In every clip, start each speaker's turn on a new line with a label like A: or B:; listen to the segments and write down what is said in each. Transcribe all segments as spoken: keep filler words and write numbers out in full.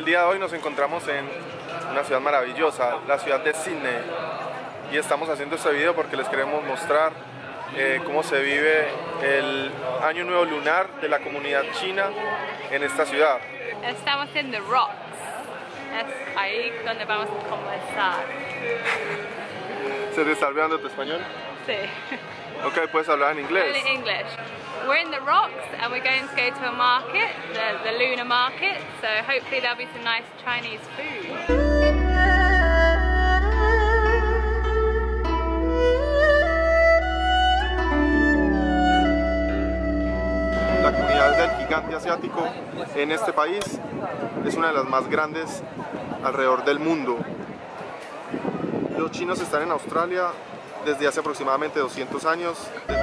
A: El día de hoy nos encontramos en una ciudad maravillosa, la ciudad de Sydney, y estamos haciendo este video porque les queremos mostrar eh, cómo se vive el Año Nuevo Lunar de la comunidad china en esta ciudad.
B: Estamos en The Rocks, es ahí donde vamos a conversar.
A: ¿Se te está olvidando tu español?
B: Sí.
A: Ok, puedes hablar en inglés.
B: Only English. We're in the rocks and we're going to go to a market, the, the lunar market, so hopefully there'll be some nice Chinese food.
A: La comunidad del gigante asiático en este país es una de las más grandes alrededor del mundo. Los chinos están en Australia desde hace aproximadamente doscientos años.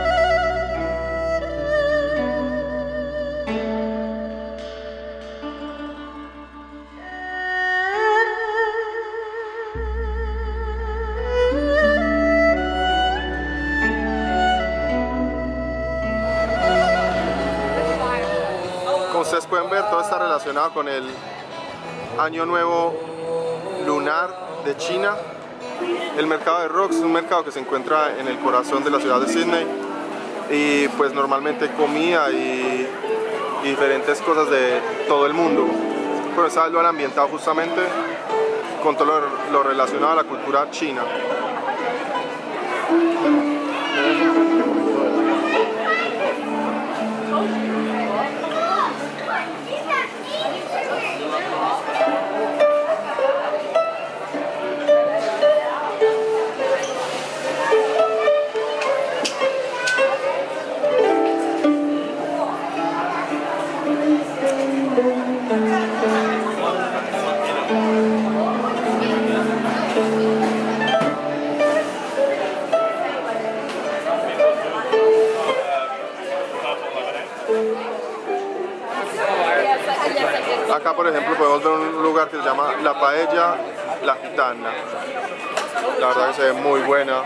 A: Como ustedes pueden ver, todo está relacionado con el Año Nuevo Lunar de China. El mercado de Rocks es un mercado que se encuentra en el corazón de la ciudad de Sydney y pues normalmente comida y, y diferentes cosas de todo el mundo. Pero esta vez lo han ambientado justamente con todo lo, lo relacionado a la cultura china. Acá, por ejemplo, podemos ver un lugar que se llama La Paella La Gitana. La verdad que se ve muy buena.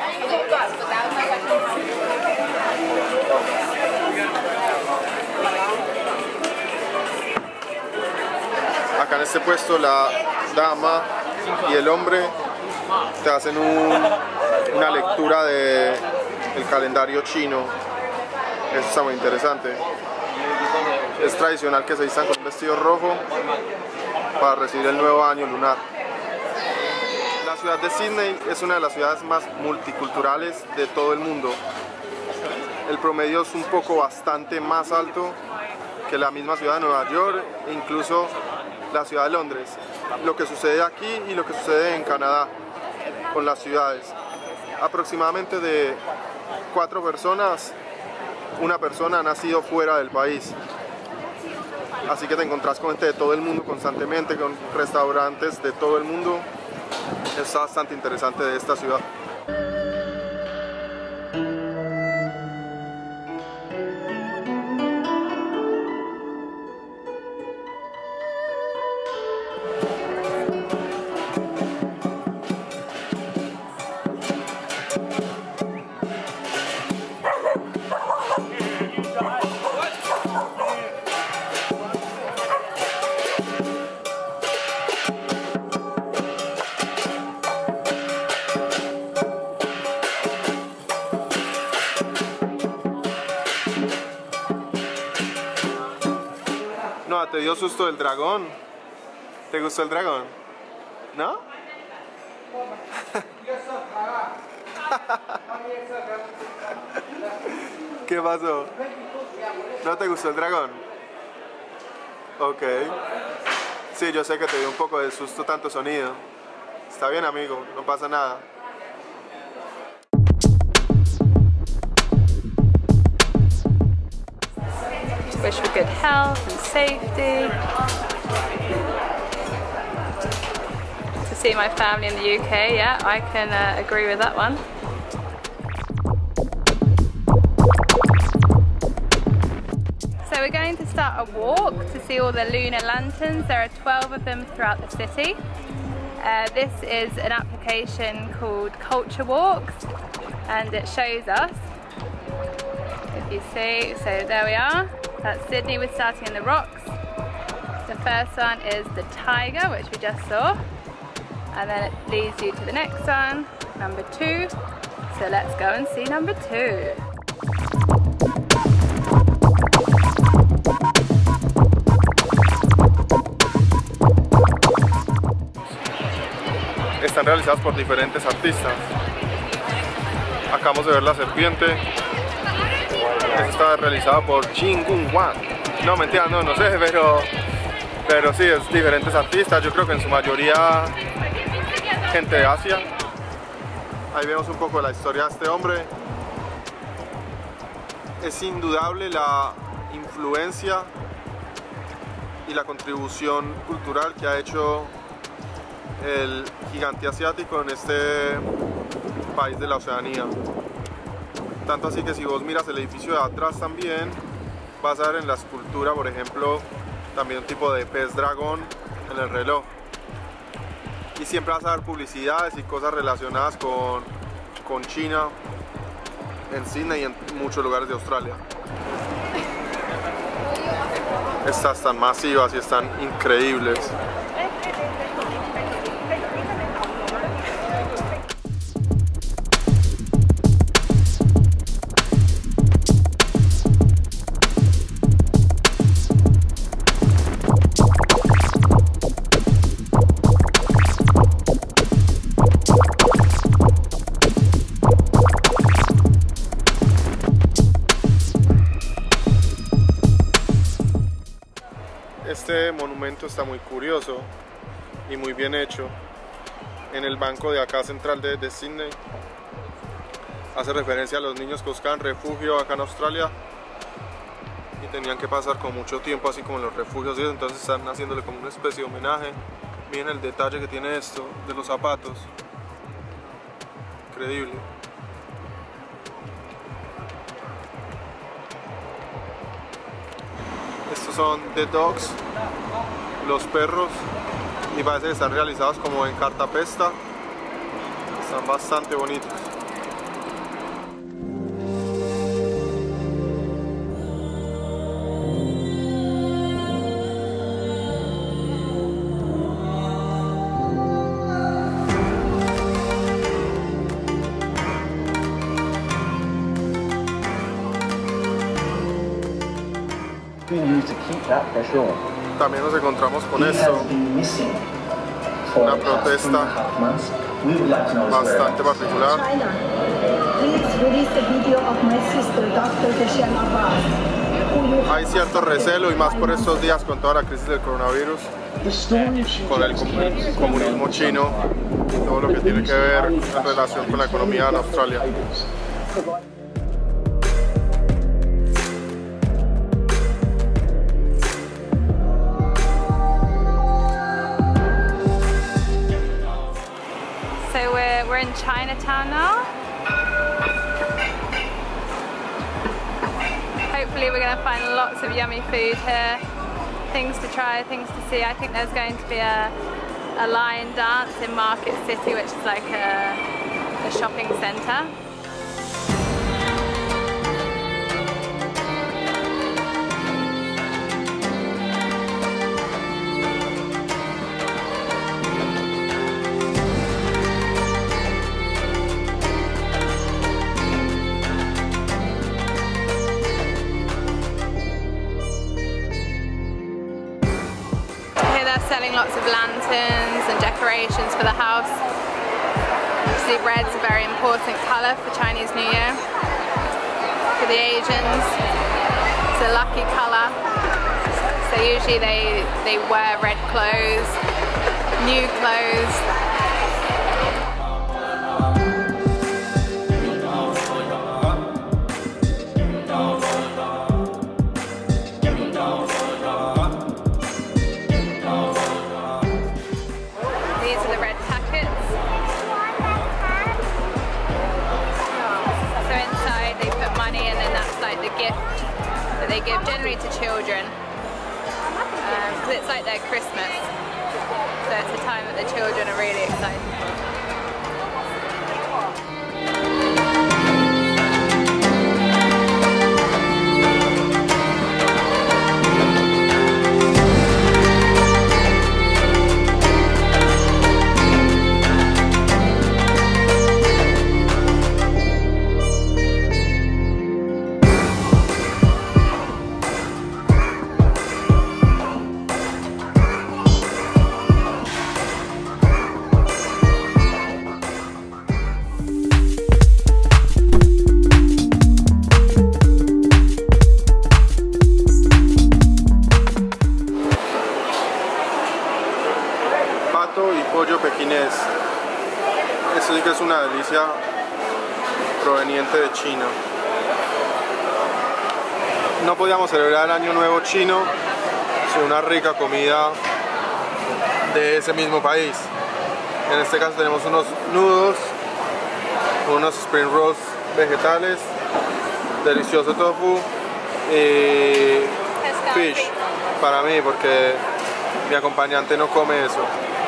A: Acá en este puesto la dama y el hombre te hacen un, una lectura del calendario chino. Eso está muy interesante. Es tradicional que se vistan con un vestido rojo para recibir el nuevo año lunar. La ciudad de Sydney es una de las ciudades más multiculturales de todo el mundo. El promedio es un poco bastante más alto que la misma ciudad de Nueva York e incluso la ciudad de Londres. Lo que sucede aquí y lo que sucede en Canadá con las ciudades. Aproximadamente de cuatro personas, una persona ha nacido fuera del país. Así que te encontrás con gente de todo el mundo constantemente, con restaurantes de todo el mundo. Es bastante interesante de esta ciudad. No, te dio susto el dragón. ¿Te gustó el dragón? ¿No? ¿Qué pasó? ¿No te gustó el dragón? Ok. Sí, yo sé que te dio un poco de susto tanto sonido. Está bien, amigo, no pasa nada.
B: Wish for good health and safety. To see my family in the U K, yeah, I can uh, agree with that one. So we're going to start a walk to see all the lunar lanterns. There are twelve of them throughout the city. Uh, this is an application called Culture Walks, and it shows us, if you see, so there we are. That's Sydney, we're starting in the rocks. So The first one is the tiger, which we just saw, and then it leads you to the next one, number two. So let's go and see number two.
A: Están realizadas por diferentes artistas. Acabamos de ver la serpiente. Esta está realizada por Jin Gung Wan. No, mentira, no, no sé, pero, pero sí, es diferentes artistas. Yo creo que en su mayoría gente de Asia. Ahí vemos un poco de la historia de este hombre. Es indudable la influencia y la contribución cultural que ha hecho el gigante asiático en este país de la Oceanía. Tanto así que si vos miras el edificio de atrás también, vas a ver en la escultura, por ejemplo, también un tipo de pez dragón en el reloj. Y siempre vas a ver publicidades y cosas relacionadas con, con China en Sydney y en muchos lugares de Australia. Estas están masivas y están increíbles. Este monumento está muy curioso y muy bien hecho. En el banco de acá central de, de Sydney hace referencia a los niños que buscaban refugio acá en Australia y tenían que pasar con mucho tiempo así como en los refugios y eso, entonces están haciéndole como una especie de homenaje. Miren el detalle que tiene esto de los zapatos, increíble. Estos son The Dogs, los perros, y parece que están realizados como en cartapesta. Están bastante bonitos. También nos encontramos con esto, una protesta bastante particular. Hay cierto recelo y más por estos días con toda la crisis del coronavirus, con el comunismo chino y todo lo que tiene que ver en relación con la economía en Australia.
B: We're in Chinatown now. Hopefully we're going to find lots of yummy food here, things to try, things to see. I think there's going to be a, a lion dance in Market City, which is like a, a shopping centre. Selling lots of lanterns and decorations for the house. Obviously red's a very important colour for Chinese New Year. For the Asians, it's a lucky colour. So usually they, they wear red clothes, new clothes. They give generally to children because um, it's like their Christmas, so it's a time that the children are really excited for.
A: pato y pollo pequinés. Esto sí que es una delicia proveniente de China. No podíamos celebrar el Año Nuevo chino sin una rica comida de ese mismo país. En este caso tenemos unos nudos, unos spring rolls vegetales, delicioso tofu y fish para mí porque mi acompañante no come eso.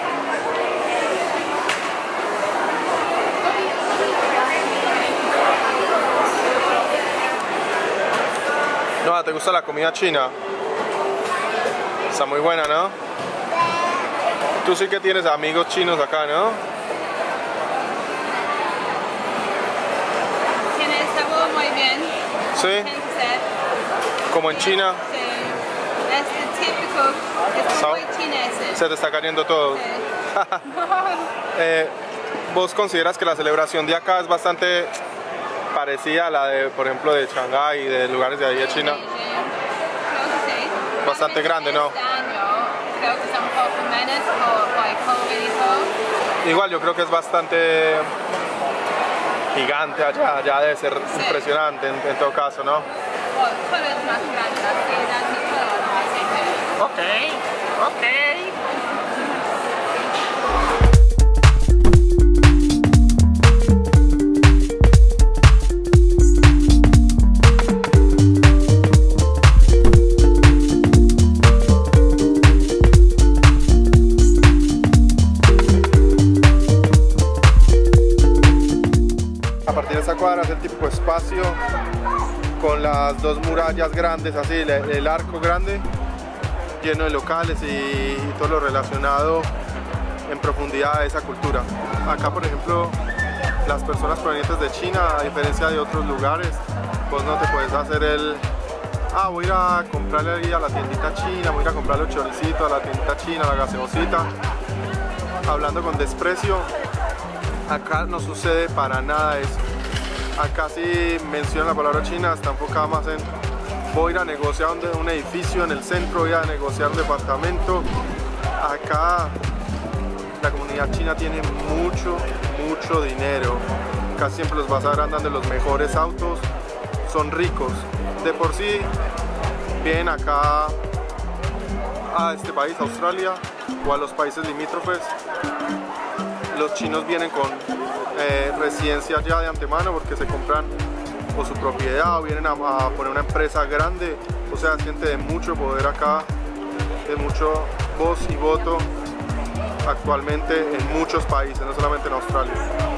A: No, ¿te gusta la comida china? Está muy buena, ¿no? Tú sí que tienes amigos chinos acá, ¿no?
B: Tiene el sabor muy bien.
A: Sí. Como en China.
B: Sí. Es típico. Es
A: So-
B: muy chinese.
A: Se te está cayendo todo.
B: Sí.
A: Eh, ¿Vos consideras que la celebración de acá es bastante parecida a la de, por ejemplo, de Shanghái y de lugares de ahí de China?
B: Sí, sí. Creo que sí.
A: Bastante grande, ¿no?
B: Este año creo que son un poco menos por, por el COVID y todo.
A: Igual yo creo que es bastante gigante allá, allá debe ser
B: Sí.
A: impresionante en, en todo caso, ¿no?
B: Bueno, todo es más grande, las tiendas y todo, así que...
A: Ok, ok. A partir de esta cuadra es el típico espacio con las dos murallas grandes, así el, el arco grande lleno de locales y, y todo lo relacionado en profundidad a esa cultura. Acá, por ejemplo, las personas provenientes de China, a diferencia de otros lugares, pues no te puedes hacer el ah, voy a ir a comprarle ahí a la tiendita china, voy a ir a comprarle los choricitos a la tiendita china, la gaseosita, hablando con desprecio. Acá no sucede para nada eso. Acá sí mencionan la palabra china, está enfocada más en voy a ir a negociar un, un edificio en el centro, voy a negociar un departamento. Acá la comunidad china tiene mucho, mucho dinero. Casi siempre los vas a ver andando en los mejores autos, son ricos. De por sí vienen acá a este país, Australia, o a los países limítrofes. Los chinos vienen con eh, residencia ya de antemano porque se compran o su propiedad o vienen a, a poner una empresa grande, o sea, gente de mucho poder acá, de mucho voz y voto actualmente en muchos países, no solamente en Australia.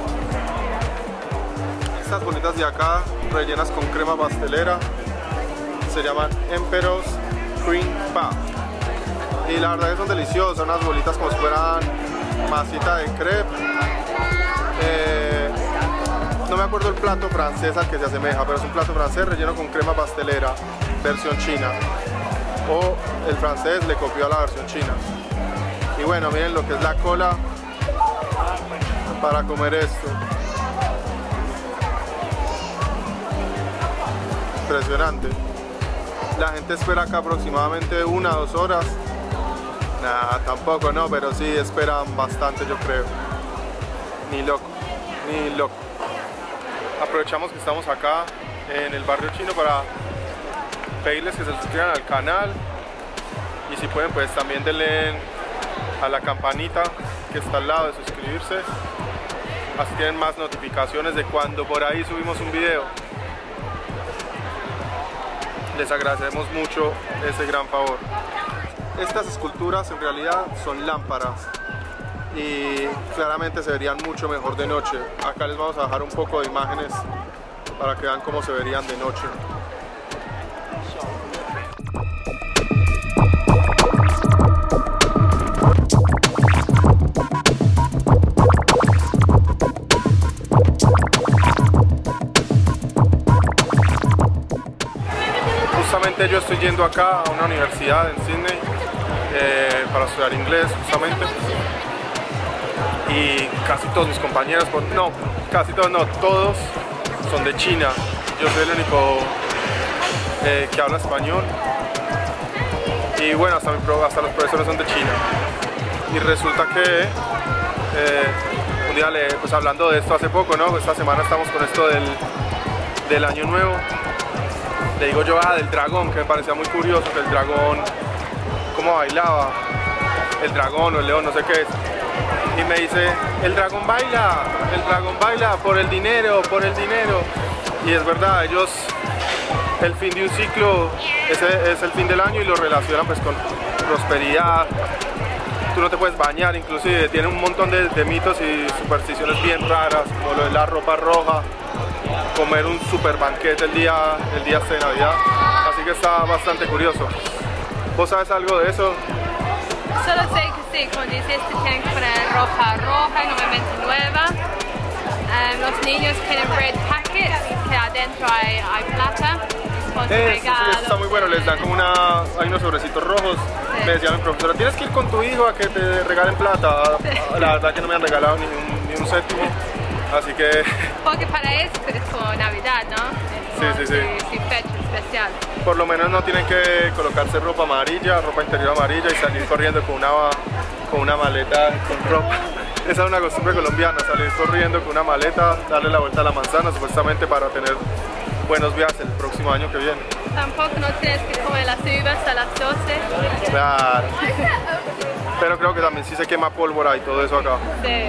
A: Estas bolitas de acá, rellenas con crema pastelera, se llaman Emperor's Cream Puff y la verdad que son deliciosas, unas bolitas como si fueran masita de crepe. Eh, no me acuerdo el plato francés al que se asemeja, pero es un plato francés relleno con crema pastelera, versión china. O el francés le copió a la versión china. Y bueno, miren lo que es la cola para comer esto. Impresionante. La gente espera acá aproximadamente una o dos horas. Nah, tampoco no, pero sí esperan bastante, yo creo. Ni loco, ni loco. Aprovechamos que estamos acá en el barrio chino para pedirles que se suscriban al canal y si pueden pues también denle a la campanita que está al lado de suscribirse, así tienen más notificaciones de cuando por ahí subimos un video. Les agradecemos mucho ese gran favor. Estas esculturas en realidad son lámparas y claramente se verían mucho mejor de noche. Acá les vamos a dejar un poco de imágenes para que vean cómo se verían de noche. Justamente yo estoy yendo acá a una universidad en Sydney eh, para estudiar inglés justamente y casi todos mis compañeros, no, casi todos no, todos son de China. Yo soy el único eh, que habla español y bueno, hasta, mi, hasta los profesores son de China. y resulta que eh, un día, le, pues hablando de esto hace poco, ¿no? Esta semana estamos con esto del, del año nuevo. Le digo yo, ah, del dragón, que me parecía muy curioso, que el dragón, cómo bailaba, el dragón o el león, no sé qué es. Y me dice, el dragón baila, el dragón baila por el dinero, por el dinero. Y es verdad, ellos, el fin de un ciclo ese es el fin del año y lo relacionan pues con prosperidad. Tú no te puedes bañar, inclusive tiene un montón de, de mitos y supersticiones bien raras, como lo de la ropa roja, comer un super banquete el día, el día de Navidad. Así que está bastante curioso. ¿Vos sabes algo de eso?
B: Solo sé que sí, como dices, tienen que poner ropa roja, normalmente nueva. Um, los niños tienen bread packets, que adentro hay, hay plata.
A: Eh, eso, eso está muy bueno, les dan como una, hay unos sobrecitos rojos. Sí. Me decía mi profesora, tienes que ir con tu hijo a que te regalen plata. Sí. La verdad que no me han regalado ni un, ni un céntimo, así que...
B: Porque para eso es como Navidad, ¿no? Es
A: sí, sí, sí.
B: Su, su fecha especial.
A: Por lo menos no tienen que colocarse ropa amarilla, ropa interior amarilla y salir corriendo con una, con una maleta con ropa. Esa es una costumbre colombiana, salir corriendo con una maleta, darle la vuelta a la manzana, supuestamente para tener buenos viajes el próximo año que viene.
B: Tampoco no tienes que comer las uvas a las doce.
A: Claro. Pero creo que también sí se quema pólvora y todo eso acá.
B: Sí.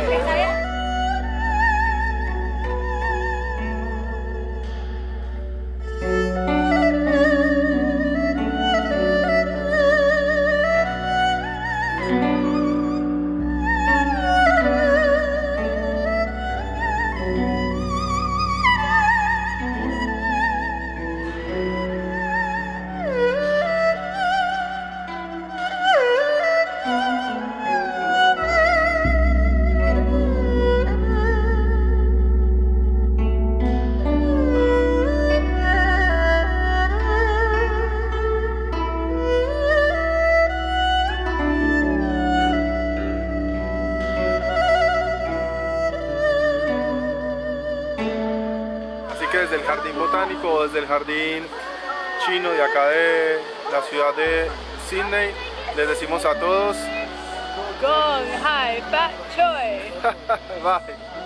A: Desde el jardín botánico, desde el jardín chino de acá de la ciudad de Sydney, les decimos a todos
B: Gong Hai Fat Choi.
A: Bye.